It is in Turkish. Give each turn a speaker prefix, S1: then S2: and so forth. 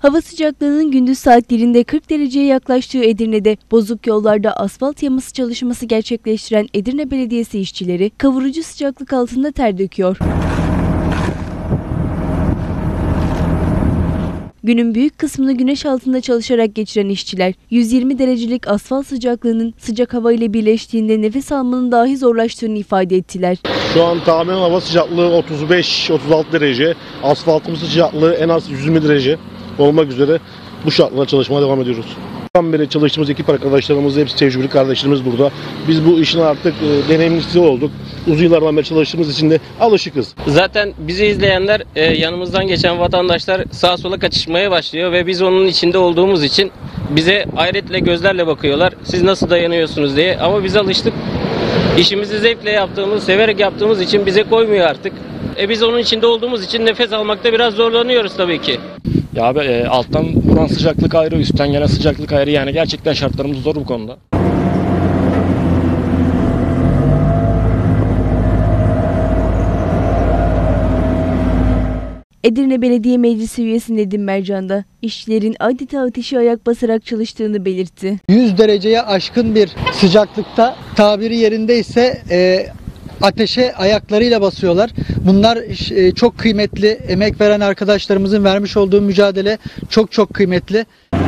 S1: Hava sıcaklığının gündüz saatlerinde 40 dereceye yaklaştığı Edirne'de bozuk yollarda asfalt yaması çalışması gerçekleştiren Edirne Belediyesi işçileri kavurucu sıcaklık altında ter döküyor. Günün büyük kısmını güneş altında çalışarak geçiren işçiler, 120 derecelik asfalt sıcaklığının sıcak hava ile birleştiğinde nefes almanın dahi zorlaştığını ifade ettiler.
S2: Şu an tahminen hava sıcaklığı 35-36 derece, asfaltın sıcaklığı en az 120 derece olmak üzere bu şartlarda çalışmaya devam ediyoruz. Beri çalıştığımız ekip arkadaşlarımız, hepsi tecrübeli kardeşlerimiz burada. Biz bu işin artık deneyimlisi olduk. Uzun yıllardan beri çalıştığımız için de alışıkız.
S3: Zaten bizi izleyenler, yanımızdan geçen vatandaşlar sağa sola kaçışmaya başlıyor ve biz onun içinde olduğumuz için bize hayretle gözlerle bakıyorlar. Siz nasıl dayanıyorsunuz diye, ama biz alıştık. İşimizi zevkle yaptığımız, severek yaptığımız için bize koymuyor artık. Biz onun içinde olduğumuz için nefes almakta biraz zorlanıyoruz tabii ki.
S4: Ya abi alttan vuran sıcaklık ayrı, üstten gelen sıcaklık ayrı, yani gerçekten şartlarımız zor bu konuda.
S1: Edirne Belediye Meclisi üyesi Nedim Mercan da işçilerin adeta ateşe ayak basarak çalıştığını belirtti.
S5: 100 dereceye aşkın bir sıcaklıkta, tabiri yerindeyse ateşe ayaklarıyla basıyorlar. Bunlar çok kıymetli, emek veren arkadaşlarımızın vermiş olduğu mücadele çok kıymetli.